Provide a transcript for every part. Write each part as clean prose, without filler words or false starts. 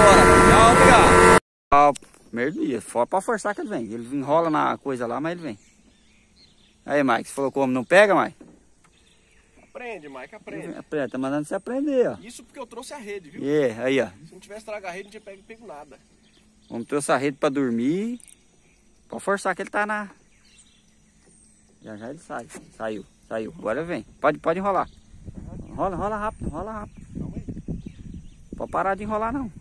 agora. Tchau, obrigado. Primeiro dia, pode forçar que ele vem. Ele enrola na coisa lá, mas ele vem. Aí, Mike, você falou como? Não pega, Mike? Aprende, Mike, aprende. Aprende, tá mandando você aprender, ó. Isso porque eu trouxe a rede, viu? Aí, ó. Se não tivesse trago a rede, não tinha pego nada. Vamos trouxe a rede pra dormir. Pode forçar que ele tá na... Já ele sai. Saiu. Agora vem. Pode enrolar. Enrola rápido. Calma aí. Pode parar de enrolar, não.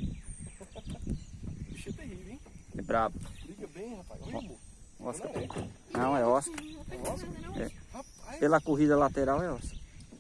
O bicho é terrível, hein? É brabo. Liga bem, rapaz. Olha, amor. Oscar. Não, é Oscar. É Oscar? É. Rapaz. Pela corrida lateral é Oscar.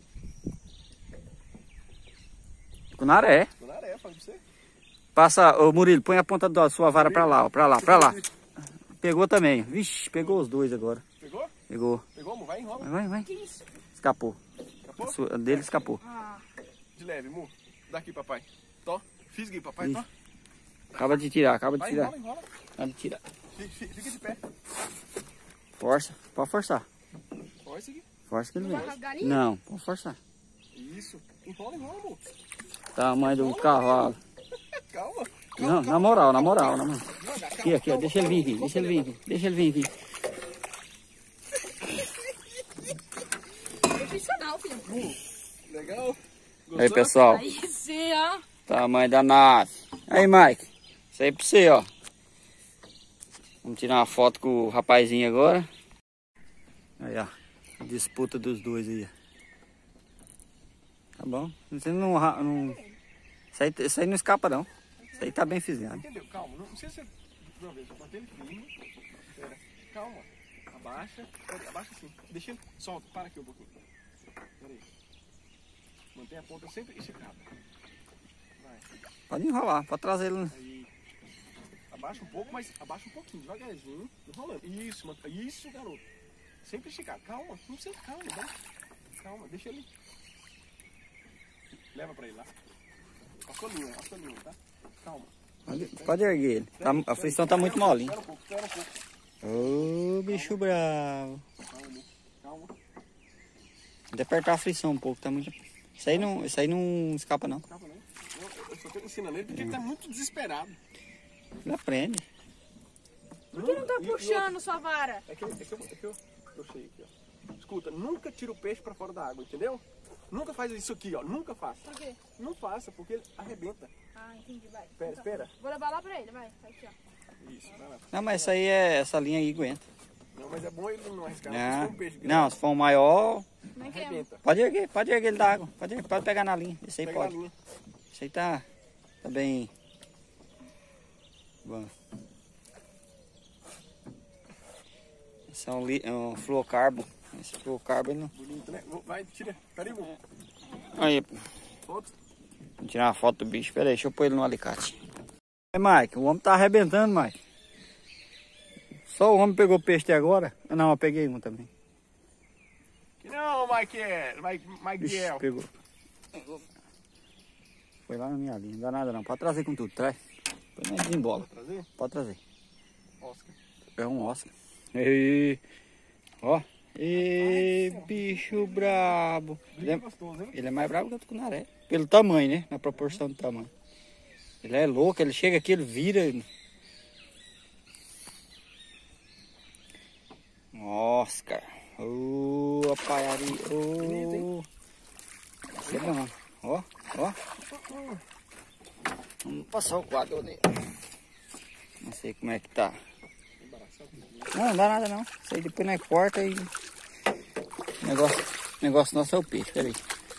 Tucunaré. Tucunaré, falei pra você. Passa, ô Murilo, põe a ponta da sua vara pra lá, ó. Pra lá. Pegou também. Vixe, pegou os dois agora. Pegou? Pegou. Pegou, amor? Vai, enrola. Vai. Que isso? Escapou. Escapou? A dele escapou. Ah, De leve, amor. Daqui, papai. Tó. Fisgue, papai, tó. Acaba de tirar. Vai, enrola. Acaba de tirar. Fica de pé. Força. Pode forçar. Força aqui. Força que ele Não vem. vai rasgar ninguém? Não, pode forçar. Isso. Enrola, amor. Tamanho do cavalo. Calma. Não, na moral. Aqui, ó. Deixa ele vir aqui. Profissional, filho. Legal. Gostou? Aí, pessoal. Aí sim, ó. Tamanho da nave. Aí, Mike. Isso aí pra você, ó. Vamos tirar uma foto com o rapazinho agora. Aí, ó. Disputa dos dois aí. Tá bom? Você não... Isso aí não escapa, não. Isso aí tá bem fizinhado. Entendeu? Calma. Não sei se você... Não, veja. Bater ele firme. Espera. Calma. Abaixa. Abaixa assim. Deixa ele... Solta. Para aqui um pouquinho. Pera aí. Mantém a ponta sempre esticada. Vai. Pode enrolar. Pode trazer ele. Aí. Abaixa um pouco, mas abaixa um pouquinho. Devagarzinho. Enrolando. Isso, garoto. Sempre esticado. Calma. Não precisa... Calma. Deixa ele... Leva pra ele lá. Passou linha, tá? Calma. Pode erguer ele. A frição tá muito molinha. Espera um pouco. Ô, bicho bravo. Calma. Vou apertar a frição um pouco. Tá muito... Isso aí não escapa, não. Calma, não. Eu só tô ensinando ele porque ele tá muito desesperado. Ele aprende. Por que não tá puxando sua vara? É que eu puxei aqui, ó. Escuta, nunca tira o peixe pra fora da água, entendeu? Nunca faz isso aqui, ó. Nunca faça. Por quê? Não faça, porque ele arrebenta. Ah, entendi, vai. Espera. Vou levar lá pra ele, vai. Aqui, ó. Isso, vai lá. Não, mas essa linha aí aguenta. Não, mas é bom ele não arriscar. Não, Se for um peixe grande, não, se for um maior, Não quer. arrebenta. pode erguer ele da água. Pode pegar na linha. Esse aí Pega na pode. linha. Esse aí tá bem. Bom. Esse é um fluocarbo. Esse fluocarbo ele não. Bonito, né? Vai, tira. Pera aí, amor. Aí, pô. Foto. Vou tirar uma foto do bicho. Pera aí, deixa eu pôr ele no alicate. Aí, Mike, o homem tá arrebentando, Mike. Só o homem pegou peixe até agora? Não, eu peguei um também. Que não, Michael. Vixe, Miguel. pegou. Foi lá na minha linha, não dá nada não. Pode trazer com tudo, traz. Depois nós desembola. Trazer? Pode trazer. Oscar. É um Oscar. Ei, ó. Ei, bicho brabo. Bem gostoso, hein? Ele é mais brabo que o tucunaré. Pelo tamanho, né? Na proporção do tamanho. Ele é louco, ele chega aqui, ele vira. Oscar. Ô, apaiaria. Ô. Isso é bom. Ó. Vamos passar o quadro nele. Não sei como é que tá. Não dá nada não. Isso aí depois nós corta e... Negócio nosso é o peixe, peraí.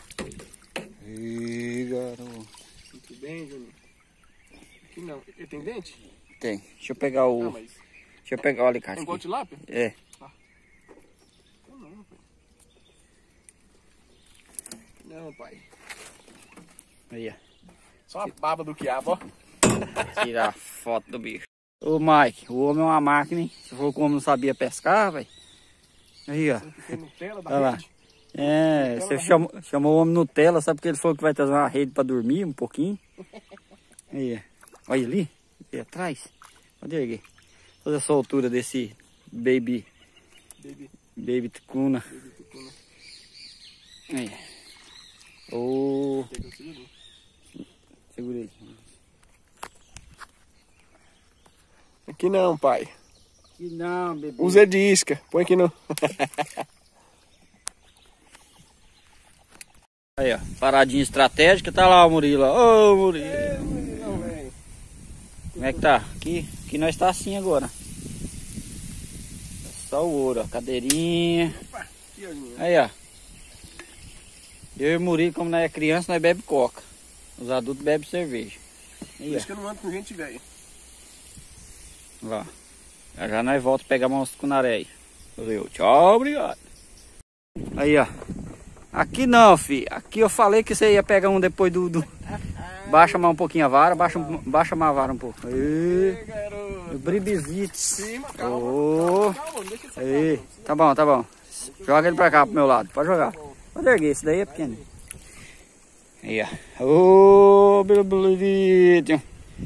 Ih, garoto. Muito bem, Júnior. Aqui não. Ele tem dente? Tem. Deixa eu pegar o... Não, mas... Deixa eu pegar o alicate É igual aqui. tilápia? É. Não, pai. Aí, ó. Só a baba do quiabo, ó. Tirar a foto do bicho. Ô, Mike, o homem é uma máquina, hein? Se for que o homem não sabia pescar, velho. Aí, ó. Tem Nutella da Olha lá. rede. É, você chamou o homem Nutella, sabe porque ele falou que vai trazer uma rede pra dormir um pouquinho? Aí, ó. Olha ali, ali atrás. Pode erguer. Toda essa altura desse baby tucuna. Aí. Ô. Segura aí. Aqui não, pai. Que não, bebê. Usa de isca. Põe aqui no... Aí, ó. Paradinha estratégica. Tá lá o Murilo. Ô, Murilo. Não, velho. Como é que tá? Aqui nós tá assim agora. Só o ouro, ó. Cadeirinha. Opa, aqui, ó. Aí, ó. Eu e o Murilo, como nós é criança, nós bebe coca. Os adultos bebem cerveja. Por Aí, isso ó. que eu não ando com gente velha. Lá. Já nós volta a pegar monstro com naré aí. Valeu. Tchau, obrigado. Aí, ó. Aqui não, filho. Aqui eu falei que você ia pegar um depois do... Baixa mais um pouquinho a vara. Baixa mais a vara um pouco. Aí. Garoto. Bribizite. Cima, calma. Ô. Calma, não deixa ele Aí. sacar. Tá bom, tá bom. Joga ele pra cá, pro meu lado. Pode jogar. Pode erguer. Esse daí é pequeno. Aí, ó. Ô, Bribizite.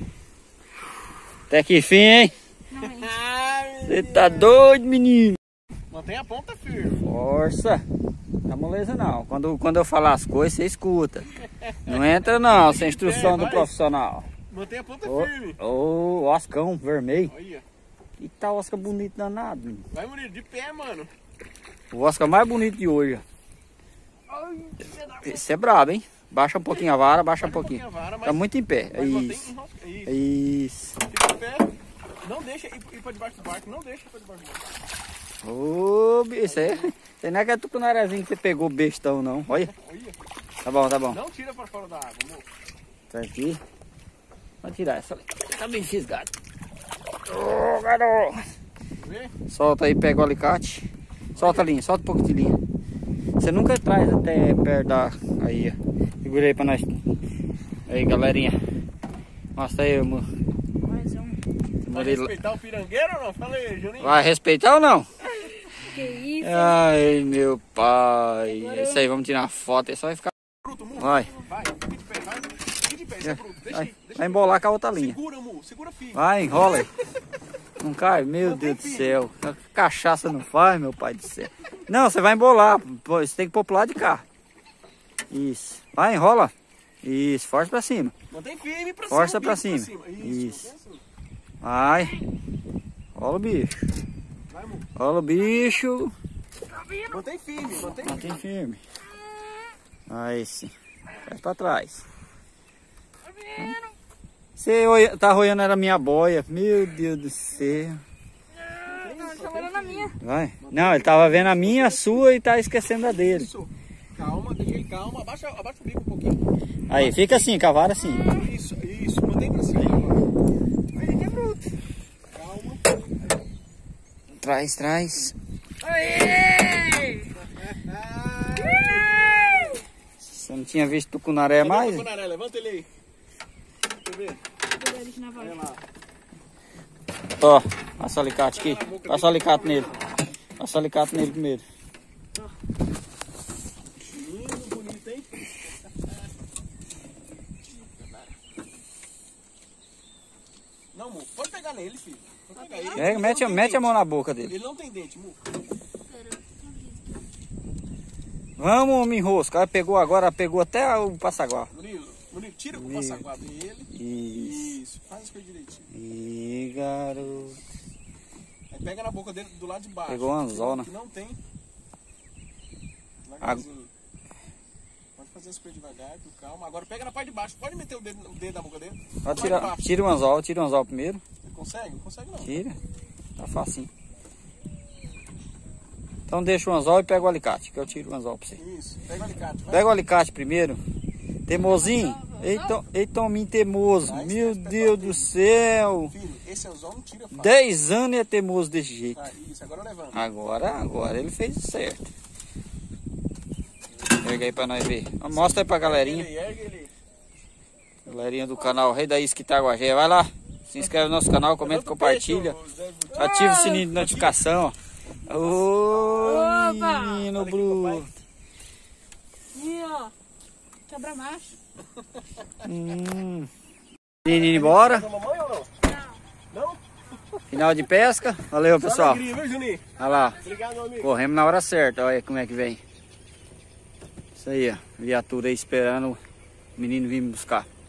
Até que fim, hein? Você tá doido, menino? Mantém a ponta firme. Força. Não dá moleza não. Quando eu falar as coisas, você escuta. Não entra não, sem instrução do profissional. Mantém a ponta Ô, firme. ô, oscão vermelho. Olha. Que tá Oscar bonito danado, menino. Vai, Murilo, de pé, mano. O Oscar mais bonito de hoje. Ó. Esse é brabo, hein? Baixa um pouquinho a vara, baixa um pouquinho. A vara, mas, Tá muito em pé. mas mantém Isso. Isso. Isso. Fica de pé. Não deixa ir pra debaixo do barco. Não deixa ir pra debaixo do barco. Ô, bicho, isso não é que é tucunarezinho que você pegou bestão, não. Olha. Olha. Tá bom, tá bom. Não tira pra fora da água, amor. Tá aqui. Vou tirar essa. Tá bem fisgado. Ô, garoto. Vê? Solta aí, pega o alicate. Solta a linha, solta um pouco de linha. Você nunca traz até perto da... Aí, ó. Segura aí pra nós. Aí, galerinha. Mostra aí, amor. Mais um. Vai respeitar o pirangueiro ou não? Fala aí, Juninho. Vai respeitar ou não? Que isso? Ai, meu pai. Isso aí, vamos tirar uma foto. Aí só vai ficar... Bruto, Mu. Vai. Vai, fica de pé, vai. Fica de pé, isso é bruto. Deixa Vai, aí, deixa vai aí. embolar com a outra linha. Segura, Mu. Segura firme. Vai, enrola aí. Não cai? Meu Deus do céu. Cachaça não faz, meu pai do céu. Não, você vai embolar. Você tem que pôr pro lado de cá. Isso. Vai, enrola. Isso, força pra cima. Mantém firme pra Força cima. pra bico cima. Isso. Isso. Vai. Rola o bicho. Vai, Mu. Rola o bicho. Mantém firme, mantém firme. Mantém firme. Aí sim. Faz pra trás. Você tá roendo era minha boia. Meu Deus do céu. Não, ele tá olhando a minha. Vai. Não, ele tava vendo a minha, a sua e tá esquecendo a dele. Isso. Calma, deixa ele calma. Abaixa o bico um pouquinho. Aí, fica assim, com a vara assim. Isso. Mantém pra cima agora. Aí, que é bruto. Calma. Traz. Aê! Você não tinha visto tucunaré mais? Tucunaré, levanta ele aí. Deixa eu ver. Olha lá. Ó, passa o alicate aqui. Passa o alicate nele. Passa o alicate nele primeiro. Lindo, bonito, hein? Não, Mu, pode pegar nele, filho. Pode pegar ele. Pega, mete a mão na boca dele. Ele não tem dente, Mu. Vamos, me enrosca. Pegou agora, pegou até o passaguá. Murilo, tira o passaguá dele. Isso, faz as coisas direitinho. Ih, garoto. Aí pega na boca dele do lado de baixo. Pegou uma zona. Que não tem. Devagarzinho. Pode fazer as coisas devagar, com calma. Agora pega na parte de baixo. Pode meter o dedo na boca dele. Pode tirar, tira o anzol primeiro. Consegue? Não consegue não. Tira. Tá facinho. Então deixa o anzol e pega o alicate, que eu tiro o anzol pra você. Isso, pega o alicate. Vai. Pega o alicate primeiro. Teimosinho. Eita, homem teimoso. Meu Deus do céu. Filho, esse anzol não tira fácil. 10 anos e é teimoso desse jeito. Tá, isso, agora levanta. Agora ele fez certo. Erga aí pra nós ver. Mostra aí pra galerinha. Ergue ele. Galerinha do canal Rei da Isca Itaguajé. Vai lá. Se inscreve no nosso canal, comenta, compartilha. Ativa o sininho de notificação. Ô, menino bruto. E ó, cabra macho. Menino embora. Mamãe ou não? Não? Final de pesca. Valeu, pessoal. Alegria, viu, Juninho? Olha lá. Obrigado, meu amigo. Corremos na hora certa. Olha como é que vem. Isso aí, ó. Viatura aí esperando o menino vir me buscar.